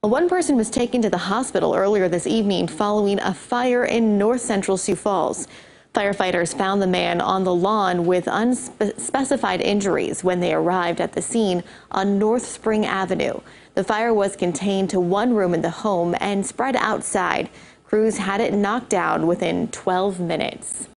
One person was taken to the hospital earlier this evening following a fire in north central Sioux Falls. Firefighters found the man on the lawn with unspecified injuries when they arrived at the scene on North Spring Avenue. The fire was contained to one room in the home and spread outside. Crews had it knocked down within 12 minutes.